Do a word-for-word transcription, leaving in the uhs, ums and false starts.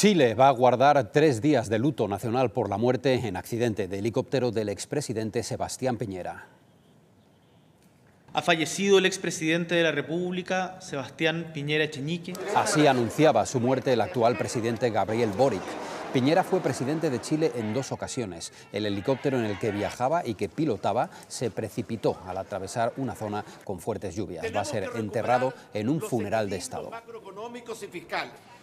Chile va a guardar tres días de luto nacional por la muerte en accidente de helicóptero del expresidente Sebastián Piñera. Ha fallecido el expresidente de la República, Sebastián Piñera Echeñique. Así anunciaba su muerte el actual presidente Gabriel Boric. Piñera fue presidente de Chile en dos ocasiones. El helicóptero en el que viajaba y que pilotaba se precipitó al atravesar una zona con fuertes lluvias. Va a ser enterrado en un funeral de Estado.